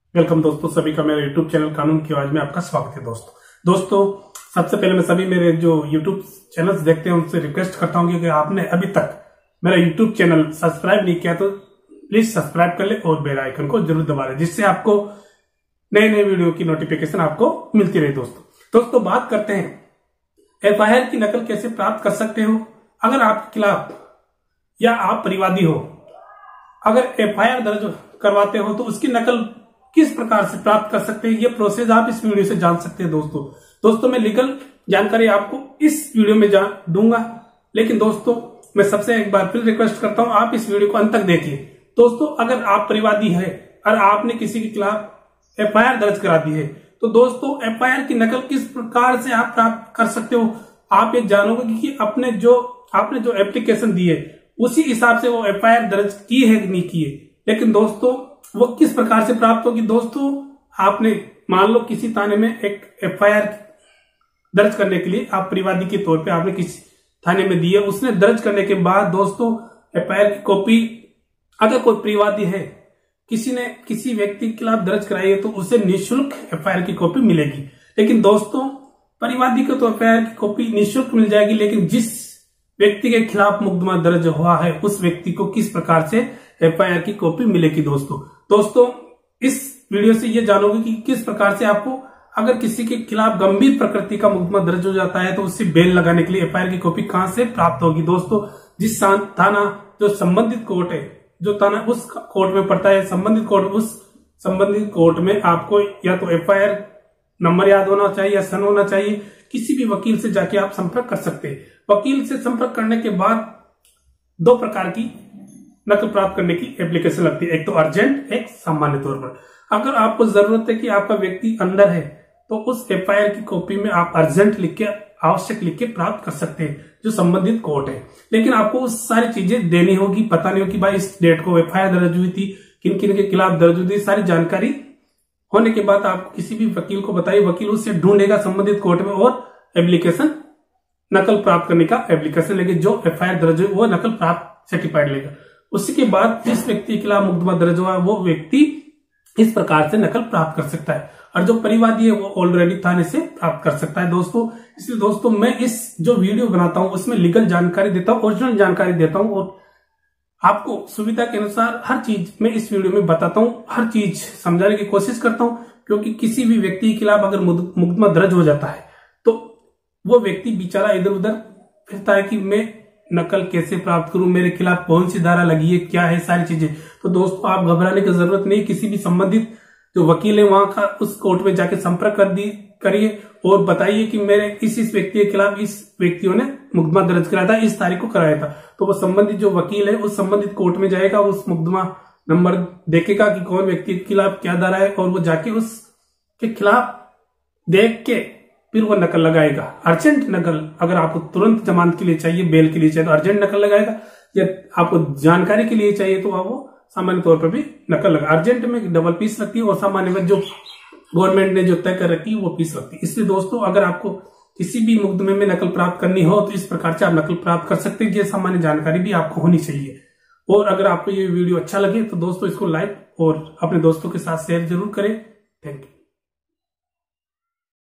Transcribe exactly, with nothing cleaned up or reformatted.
Welcome दोस्तों, सभी का मेरे यूट्यूब चैनल कानून की आवाज में आपका स्वागत है। दोस्तों दोस्तों सबसे पहले मैं सभी मेरे जो यूट्यूब चैनल्स देखते हैं उनसे रिक्वेस्ट करता हूं कि आपने अभी तक मेरा यूट्यूब चैनल सब्सक्राइब नहीं किया तो प्लीज सब्सक्राइब कर ले और बेल आइकन को जरूर दबा लें, जिससे आपको नए नए वीडियो की नोटिफिकेशन आपको मिलती रहे। दोस्तों दोस्तों बात करते हैं एफ आई आर की नकल कैसे प्राप्त कर सकते हो। अगर आपके खिलाफ या आप परिवादी हो, अगर एफ आई आर दर्ज करवाते हो तो उसकी नकल किस प्रकार से प्राप्त कर सकते हैं, ये प्रोसेस आप इस वीडियो से जान सकते हैं। दोस्तों दोस्तों मैं लीगल जानकारी आपको इस वीडियो में जान दूंगा, लेकिन दोस्तों मैं सबसे एक बार फिर रिक्वेस्ट करता हूं आप इस वीडियो को अंत तक देखिए। दोस्तों अगर आप परिवादी है और आपने किसी के खिलाफ एफ आई आर दर्ज करा दी है तो दोस्तों एफ आई आर की नकल किस प्रकार से आप प्राप्त कर सकते हो, आप ये जानोगे कि अपने जो आपने जो एप्लीकेशन दी है उसी हिसाब से वो एफ आई आर दर्ज की है कि नहीं की है। लेकिन दोस्तों वो किस प्रकार से प्राप्त होगी। दोस्तों आपने मान लो किसी थाने में एक एफ आई आर दर्ज करने के लिए आप परिवादी के तौर पे आपने किसी थाने में दी है, उसने दर्ज करने के बाद दोस्तों एफ आई आर की कॉपी अगर कोई परिवादी है किसी ने किसी व्यक्ति के खिलाफ दर्ज कराई है तो उसे निःशुल्क एफ आई आर की कॉपी मिलेगी। लेकिन दोस्तों परिवादी को तो एफ आई आर की कॉपी निःशुल्क मिल जाएगी, लेकिन जिस व्यक्ति के खिलाफ मुकदमा दर्ज हुआ है उस व्यक्ति को किस प्रकार से एफ आई आर की कॉपी मिलेगी। दोस्तों दोस्तों इस वीडियो से ये जानोगे कि किस प्रकार से आपको अगर किसी के खिलाफ गंभीर प्रकृति का मुकदमा दर्ज हो जाता है तो उससे बेल लगाने के लिए एफ आई आर की कॉपी कहां से प्राप्त होगी। दोस्तों जिस थाना जो संबंधित कोर्ट है, जो थाना उस कोर्ट में पड़ता है, संबंधित कोर्ट उस संबंधित कोर्ट में आपको या तो एफ आई आर नंबर याद होना चाहिए या सन होना चाहिए। किसी भी वकील से जाके आप संपर्क कर सकते हैं। वकील से संपर्क करने के बाद दो प्रकार की नकल प्राप्त करने की एप्लीकेशन लगती है, एक तो अर्जेंट, एक सामान्य तौर पर। अगर आपको जरूरत है कि आपका व्यक्ति अंदर है तो उस एफ आई आर की कॉपी में आप अर्जेंट लिख के आवश्यक लिख के प्राप्त कर सकते हैं जो संबंधित कोर्ट है। लेकिन आपको उस सारी चीजें देनी होगी, पता नहीं हो कि भाई इस डेट को एफ आई आर दर्ज हुई थी, किन किन के खिलाफ दर्ज हुई थी, सारी जानकारी होने के बाद आप किसी भी वकील को बताइए, वकील उससे ढूंढेगा संबंधित कोर्ट में और एप्लीकेशन नकल प्राप्त करने का एप्लीकेशन लेके जो एफ आई आर दर्ज हुई वो नकल प्राप्त सर्टिफाइड लेगा। उसी के बाद जिस व्यक्ति के खिलाफ मुकदमा दर्ज हुआ वो व्यक्ति इस प्रकार से नकल प्राप्त कर सकता है, और जो परिवादी है वो ऑलरेडी थाने से प्राप्त कर सकता है। दोस्तों इसलिए दोस्तों मैं इस जो वीडियो बनाता हूं उसमें लीगल जानकारी देता हूं, ओरिजिनल जानकारी देता हूं और आपको सुविधा के अनुसार हर चीज मैं इस वीडियो में बताता हूं, हर चीज समझाने की कोशिश करता हूं। क्योंकि किसी भी व्यक्ति के खिलाफ अगर मुकदमा दर्ज हो जाता है तो वो व्यक्ति बेचारा इधर उधर फिरता है कि मैं नकल कैसे प्राप्त करूं, मेरे खिलाफ कौन सी धारा लगी है, क्या है, सारी चीजें। तो दोस्तों आप घबराने की जरूरत नहीं, किसी भी संबंधित जो वकील है वहां का उस कोर्ट में जाके संपर्क कर दी करिए और बताइए कि मेरे इस इस व्यक्ति के खिलाफ इस व्यक्तियों ने मुकदमा दर्ज कराया था, इस तारीख को कराया था। तो वो संबंधित जो वकील है उस संबंधित कोर्ट में जाएगा, उस मुकदमा नंबर देखेगा कि कौन व्यक्ति के खिलाफ क्या धारा है और वो जाके उसके खिलाफ देख के फिर वो नकल लगाएगा। अर्जेंट नकल अगर आपको तुरंत जमानत के लिए चाहिए, बेल के लिए चाहिए तो अर्जेंट नकल लगाएगा, या आपको जानकारी के लिए चाहिए तो वो सामान्य तौर पर भी नकल लगा। अर्जेंट में डबल फीस लगती है और सामान्य में जो गवर्नमेंट ने जो तय कर रखी है वो फीस लगती है। इसलिए दोस्तों अगर आपको किसी भी मुकदमे में नकल प्राप्त करनी हो तो इस प्रकार से आप नकल प्राप्त कर सकते हैं। ये सामान्य जानकारी भी आपको होनी चाहिए। और अगर आपको ये वीडियो अच्छा लगे तो दोस्तों इसको लाइक और अपने दोस्तों के साथ शेयर जरूर करें। Thank you.